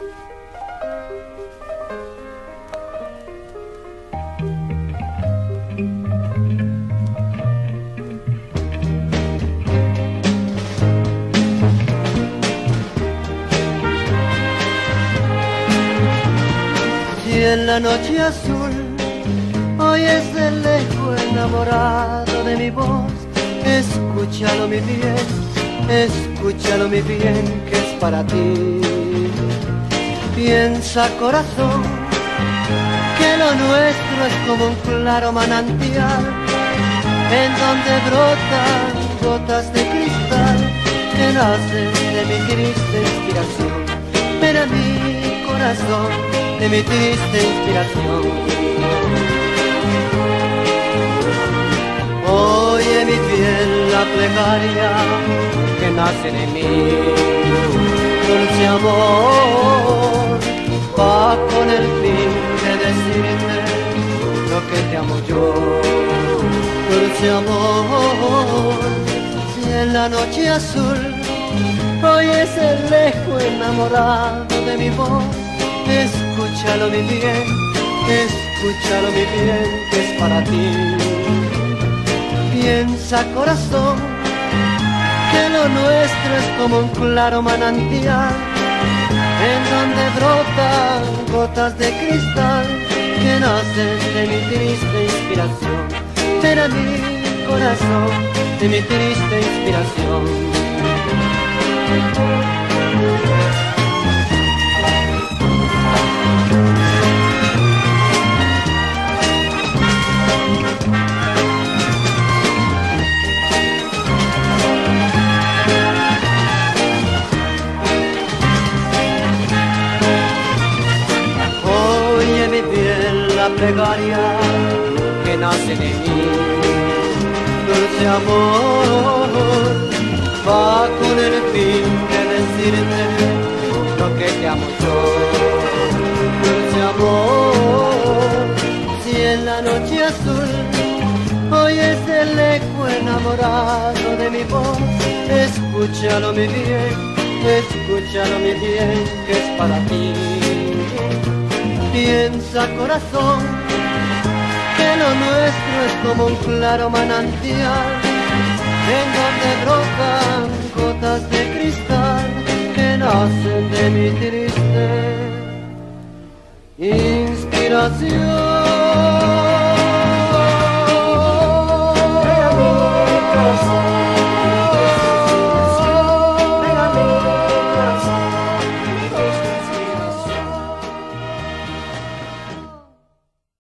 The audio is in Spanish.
Y en la noche azul oyes de lejos enamorado de mi voz. Escúchalo mi bien, escúchalo mi bien, que es para ti. Piensa corazón, que lo nuestro es como un claro manantial, en donde brotan gotas de cristal que nacen de mi triste inspiración. Ven a mi corazón, de mi triste inspiración. Oye mi piel la plegaria que nace de mí. Dulce amor, va con el fin de decirte lo que te amo yo. Dulce amor, si en la noche azul oyes el eco enamorado de mi voz, escúchalo mi bien, escúchalo mi bien, que es para ti. Piensa corazón, que lo nuestro es como un claro manantial, en donde brotan gotas de cristal que nacen de mi triste inspiración. Ven a mi corazón, de mi triste inspiración. Oye mi piel la plegaria que nace de mí. Dulce amor, va con el fin de decirte lo que te amo yo. Dulce amor, si en la noche azul oyes el eco enamorado de mi voz, escúchalo mi bien, escúchalo mi bien, que es para ti. Piensa corazón, que lo nuestro es como un claro manantial, en donde brotan gotas de cristal que nacen de mi triste inspiración.